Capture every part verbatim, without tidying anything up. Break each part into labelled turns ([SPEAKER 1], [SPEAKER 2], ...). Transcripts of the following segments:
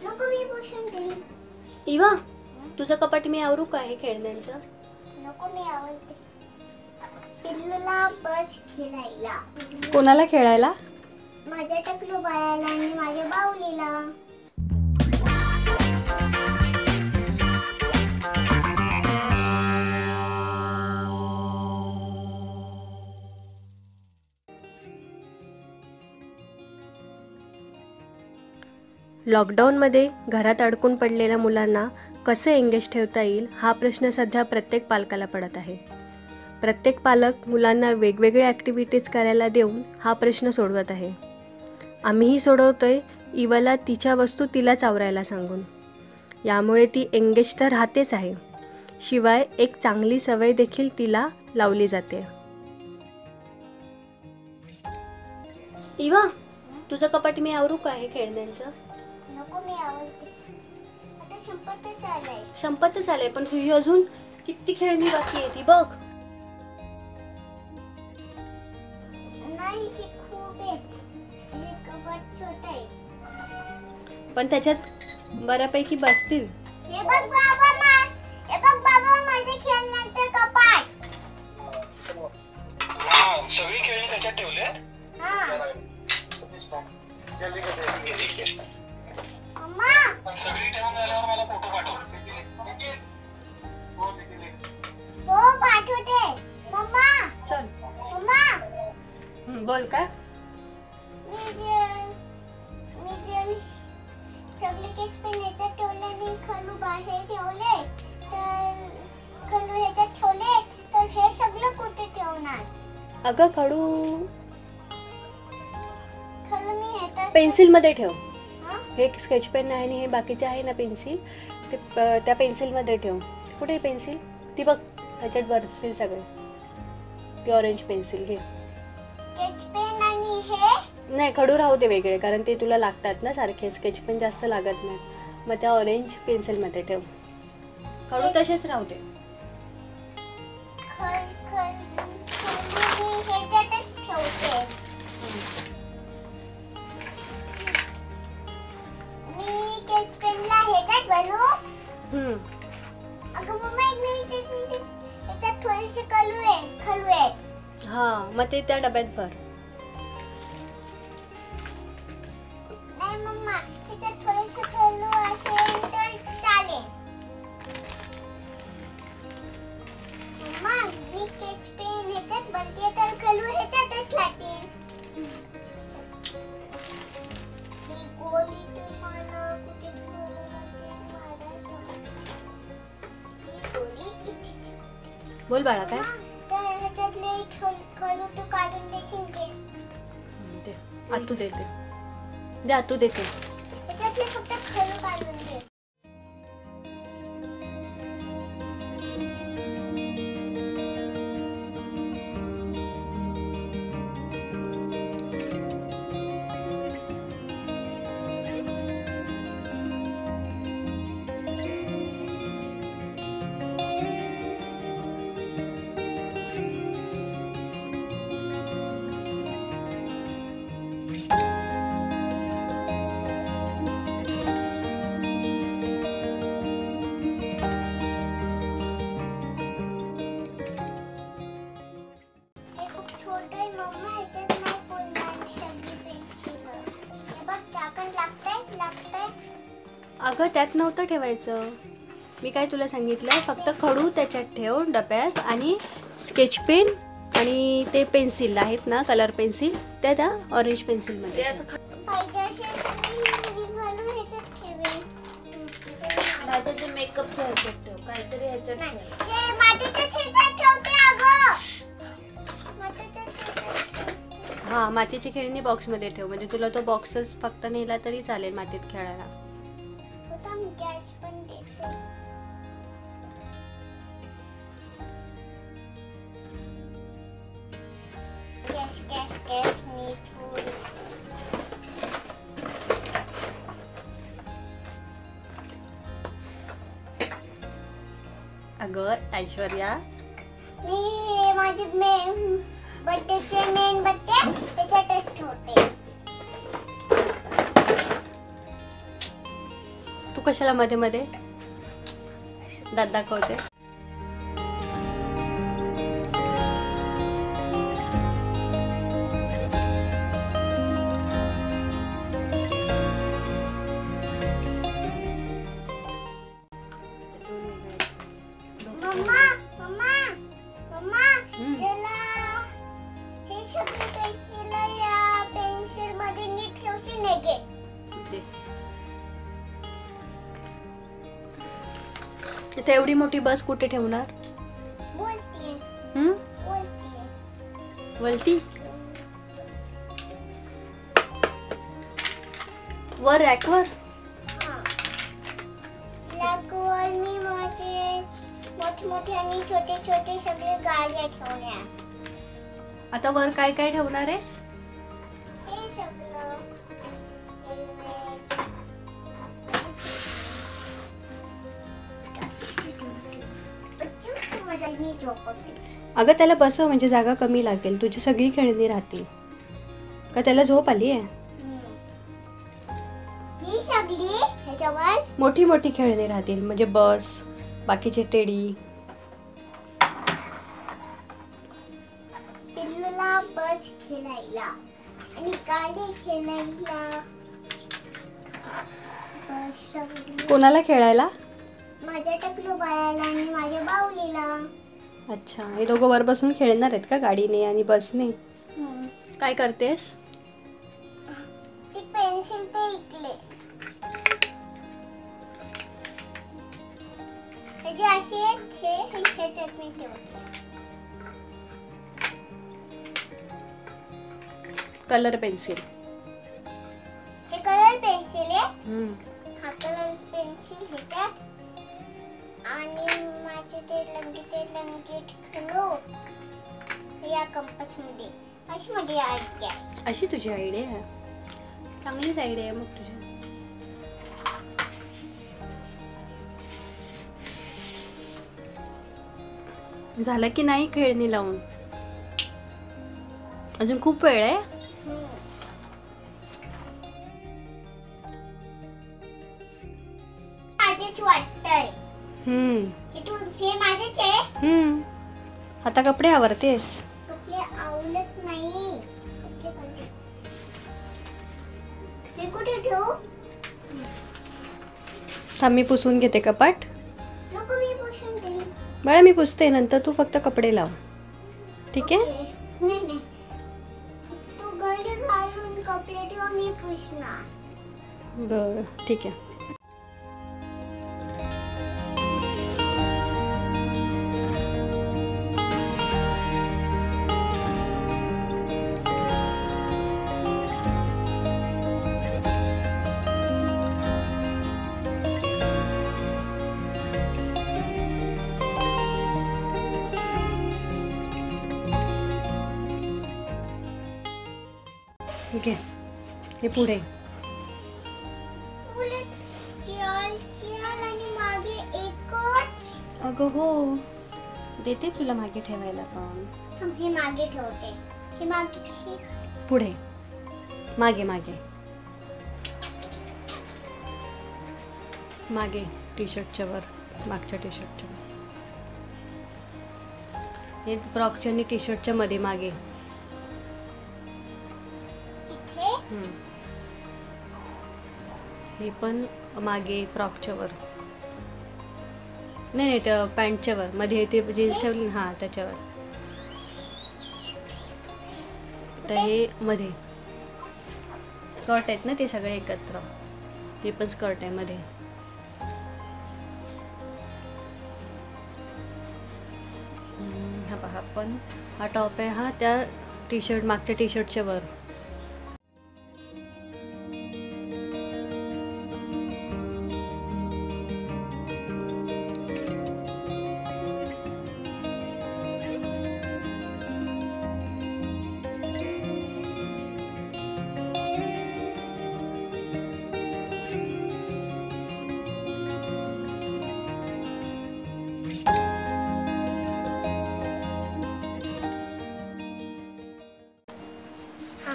[SPEAKER 1] नको मी पुसून घेईन.
[SPEAKER 2] इवा, तुझं कपाट मी आवरू का हे खेळण्यांचं?
[SPEAKER 1] नको मी आवडते. पिल्लूला बस खेळायला.
[SPEAKER 2] कोणाला खेळायला?
[SPEAKER 1] माझ्या टकलू बाळाला आणि माझ्या बाहुलीला.
[SPEAKER 2] लॉकडाऊनमध्ये घरात अडकून पडलेल्या मुलांना कसे एंगेज ठेवता येईल हा प्रश्न सध्या प्रत्येक पालकाला पडत आहे. प्रत्येक पालक मुलांना वेगवेगळ्या ॲक्टिव्हिटीज करायला देऊन हा प्रश्न सोडवत आहे. आम्हीही सोडवतोय इवाला तिच्या वस्तू तिलाच आवरायला सांगून. यामुळे ती एंगेज तर राहतेच आहे, शिवाय एक चांगली सवय देखील तिला लावली जाते. इवा, तुझं कपाट मी आवरू का हे खेळण्यांचं?
[SPEAKER 1] नको मी आवडते. आता संपतच आलंय.
[SPEAKER 2] संपतच आलंय, पण ही अजून किती खेळणी बाकी आहे ती बघ.
[SPEAKER 1] नाही, ही खूप आहे. हे कपाट छोटं आहे.
[SPEAKER 2] पण त्याच्यात बऱ्यापैकी बसतील.
[SPEAKER 1] हे बघ बाबा, मा हे बघ बाबा, माझे खेळण्याचे कपाट.
[SPEAKER 3] हा, सगळी खेळणी त्याच्यात ठेवलेत.
[SPEAKER 1] हा
[SPEAKER 3] जल्दी कर.
[SPEAKER 1] मम्मा,
[SPEAKER 3] सगळी ठेवून झाल्यावर मला फोटो पाठव.
[SPEAKER 1] हो पाठवते. मम्मा,
[SPEAKER 2] चल
[SPEAKER 1] मम्मा,
[SPEAKER 2] बोल का.
[SPEAKER 1] मी जे मी जे सगळे केच पेन ह्याच्यात ठेवले आणि खलू बाहेर ठेवले, तर खलू ह्याच्यात ठेवले, तर हे सगळं कुठे ठेवणार?
[SPEAKER 2] अगं खडू,
[SPEAKER 1] खलू मी ह्याच्यात
[SPEAKER 2] पेन्सिल मध्ये ठेव.
[SPEAKER 1] हा?
[SPEAKER 2] हे स्केच पेन आहे आणि हे बाकीचे आहे ना पेन्सिल, ते प- त्या पेन्सिल मध्ये ठेव. कुठे आहे पेन्सिल? ती बघ त्याच्यात बसतील सगळे. ती ऑरेंज पेन्सिल घे.
[SPEAKER 1] स्केच पेन आणि हे
[SPEAKER 2] नाही, खडू राहू दे वेगळे, कारण ते तुला लागतात ना सारखे. स्केच पेन जास्त लागत नाही. मग त्या ऑरेंज पेन्सिल मध्ये ठेव. खडू तसेच राहू दे.
[SPEAKER 1] खल खल खलू मी ह्याच्यातच ठेवते. मी स्केच पेनला ह्याच्यात घालू.
[SPEAKER 2] हम्म
[SPEAKER 1] अगं मम्मा, एक मिनिट एक मिनिट ह्याच्यात थोडेसे खलू आहे खलू आहेत.
[SPEAKER 2] हा, मग ते त्या डब्यात भर.
[SPEAKER 1] नाही मम्मा, ह्याच्यात थोडेसे खलू आहे तर चालेल. मम्मा, मी स्केच पेन ह्याच्यात भरते तर खलू ह्याच्यातच लागतील. ही गोळी तर मला कुठे ठेवायला लागेल? मला समजलं. ही गोळी इथे ठेव.
[SPEAKER 2] बोल बाळा काय.
[SPEAKER 1] तर ह्याच्यातले खल खलू तू काढून देशील की?
[SPEAKER 2] दे, आतू देते. दे, आतू देते.
[SPEAKER 1] ह्याच्यातले फक्त खलू काढून दे. हे खूप छोटं आहे मम्मा, ह्याच्यात नाही बोलणार सगळी पेन्सिल. हे बघ, झाकण लागतंय लागतंय.
[SPEAKER 2] अगं त्यात नव्हतं ठेवायचं. मी काय तुला सांगितलं, फक्त खडू त्याच्यात ठेव डब्यात, आणि स्केच पेन आणि ते पेन्सिल आहेत ना, कलर पेन्सिल, त्या त्या ऑरेंज पेन्सिल मध्ये.
[SPEAKER 1] पाहिजे असेल तर मी ही घालू ह्याच्यात ठेवेन.
[SPEAKER 4] माझं ते मेकअपच्या ह्याच्यात ठेव, काहीतरी ह्याच्यात
[SPEAKER 1] नाही,
[SPEAKER 4] ठेव.
[SPEAKER 1] हे मातीच्याच ह्याच्यात ठेवते अगं. मातीच्याच ह्याच्यात ठेवते.
[SPEAKER 2] हा, मातीची खेळणी बॉक्स मध्ये ठेव, म्हणजे तुला तो बॉक्सच फक्त नेला तरी चालेल मातीत खेळायला.
[SPEAKER 1] आता मी गॅस पण देतो. गॅस गॅस गॅस नीट पूर्ण.
[SPEAKER 2] अगं ऐश्वर्या,
[SPEAKER 1] मी माझे मेन बर्थडेचे मेन बत्त्या त्याच्यातच ठेवते.
[SPEAKER 2] कशाला मध्ये मध्ये दात दाखवते.
[SPEAKER 1] मम्मा मम्मा मम्मा
[SPEAKER 2] हम्म.
[SPEAKER 1] जला हे सगळे पेन्सिल या पेन्सिल मध्ये नीट ठेवशील नाही गे.
[SPEAKER 2] दे. इथे एवढी मोठी बस कुठे ठेवणार?
[SPEAKER 1] बोलतीये
[SPEAKER 2] हम्म
[SPEAKER 1] बोलतीये.
[SPEAKER 2] वलती वर रॅकवर.
[SPEAKER 1] हा. लागवड मी माझे मोठे मोठे आणि छोटे छोटे सगळे गाड्या ठेवल्या.
[SPEAKER 2] आता वर काय काय ठेवणार आहेस?
[SPEAKER 1] हे सगळं हेल्मेट अचूक मजा मी झोपते.
[SPEAKER 2] अगं त्याला बसव म्हणजे जागा कमी लागेल, तुझी सगळी खेळणी राहतील. का त्याला झोप आली आहे?
[SPEAKER 1] ही सगळी ह्याच्यावर
[SPEAKER 2] मोठी मोठी खेळणी राहतील म्हणजे बस, बाकीचे टेडी.
[SPEAKER 1] पिल्लूला बस खेळायला आणि गाडी खेळायला. बस सगळी
[SPEAKER 2] कोणाला खेळायला?
[SPEAKER 1] माझ्या टकलू बाळाला आणि माझ्या बाहुलीला.
[SPEAKER 2] अच्छा, हे दोघं वर बसून खेळणार आहेत का गाडीने आणि बसने? काय करतेस?
[SPEAKER 1] ती पेन्सिल ते इकले. हे जे असे आहेत हे हे ह्याच्यात मी ठेवते.
[SPEAKER 2] Colour pencil.
[SPEAKER 1] हे कलर पेन्सिल आहे.
[SPEAKER 2] हम्म.
[SPEAKER 1] हा कलर पेन्सिल ह्याच्यात आणि माझे ते लंगी ते लंगी ठेवलो या कंपास मध्ये. अशी माझी आयडिया आहे.
[SPEAKER 2] अशी तुझी आयडिया आहे? चांगलीच आयडिया आहे मग तुझी. झालं की नाही खेळणी लावून? अजून खूप वेळ आहे.
[SPEAKER 1] हम्म. माझेच वाटतंय.
[SPEAKER 2] हम्म
[SPEAKER 1] हे तू हे माझेच आहे.
[SPEAKER 2] हम्म. आता कपडे आवरतेस?
[SPEAKER 1] कपडे आवडत नाही. कपडे पाहिजे. हे कुठे ठेवू?
[SPEAKER 2] थांब मी पुसून घेते कपाट.
[SPEAKER 1] नको मी पुसून घेईन.
[SPEAKER 2] बाळा मी पुसते, नंतर तू फक्त कपडे लाव. ठीक आहे?
[SPEAKER 1] नाही नाही तू गळी घालून कपडे ठेव मी पुसणार.
[SPEAKER 2] बरं ठीक आहे. घे हे पुढे.
[SPEAKER 1] उलट चियाल चियाल आणि मागे एकच.
[SPEAKER 2] अगं हो, देते तुला मागे ठेवायला पण.
[SPEAKER 1] थांब, हे मागे ठेवते. हे मागे हे
[SPEAKER 2] पुढे मागे मागे मागे टी शर्टच्या वर, मागच्या टी शर्टच्या वर. हे फ्रॉकच्या आणि टी शर्टच्या मध्ये मागे.
[SPEAKER 1] इथे
[SPEAKER 2] हम्म. हे पण मागे फ्रॉकच्या वर. नाही नाही त्या पॅन्टच्या वर मध्ये ते जीन्स ठेवली ना, हां त्याच्यावर. तर हे मध्ये स्कर्ट आहेत ना ते सगळे एकत्र. हे पण स्कर्ट आहे मध्ये. हम्म, हा पहा पण हा टॉप आहे हा त्या टी शर्ट मागच्या टी शर्टच्या वर.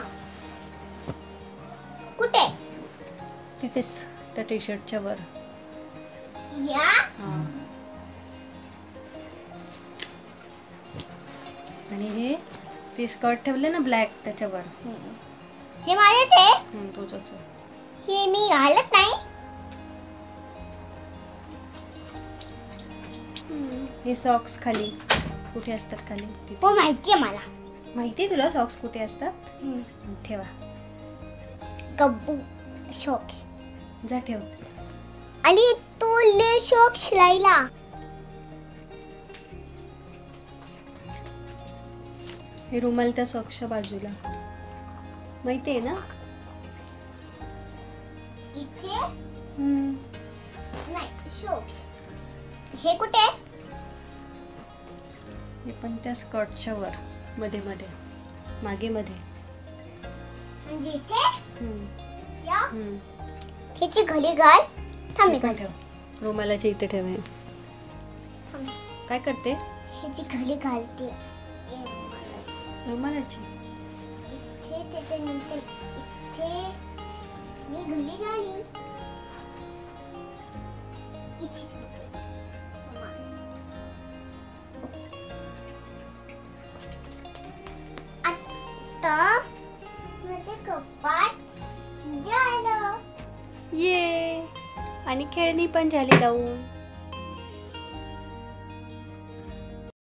[SPEAKER 1] कुठे?
[SPEAKER 2] तिथेच त्या टी शर्टच्या वर.
[SPEAKER 1] या
[SPEAKER 2] हां. आणि हे ते स्कर्ट ठेवले ना ब्लॅक त्याच्यावर.
[SPEAKER 1] हे माझेच आहे.
[SPEAKER 2] हं, तोच असं.
[SPEAKER 1] हे मी घालत नाही.
[SPEAKER 2] हे सॉक्स खाली कुठे असतात खाली तिथे.
[SPEAKER 1] हो माहितीये मला.
[SPEAKER 2] माहिती आहे तुला सॉक्स कुठे असतात? ठेवा.
[SPEAKER 1] गब्बू शॉक्स.
[SPEAKER 2] जा ठेव.
[SPEAKER 1] आणि तू ले शॉक्स लायला.
[SPEAKER 2] हे रुमाल त्या सॉक्सच्या बाजूला. माहिती आहे ना?
[SPEAKER 1] इथे
[SPEAKER 2] हम्म.
[SPEAKER 1] नाही शॉक्स. हे कुठे?
[SPEAKER 2] हे पण त्या स्कर्टच्या वर मध्ये मध्ये मागे मध्ये.
[SPEAKER 1] म्हणजे इथे
[SPEAKER 2] हम्म.
[SPEAKER 1] या
[SPEAKER 2] हम्म.
[SPEAKER 1] ह्याची घडी घाल. थांब मी
[SPEAKER 2] हे पण
[SPEAKER 1] घाल.
[SPEAKER 2] ठेव. रुमालाच्या इथे ठेव हे. काय करते?
[SPEAKER 1] ह्याची घडी घालते.
[SPEAKER 2] रुमालाची.
[SPEAKER 1] इथे त्याच्यानंतर इथे मी घडी झाली. इथे आता माझे कपाट झालं.
[SPEAKER 2] ये आणि खेळणी पण झाली लावून.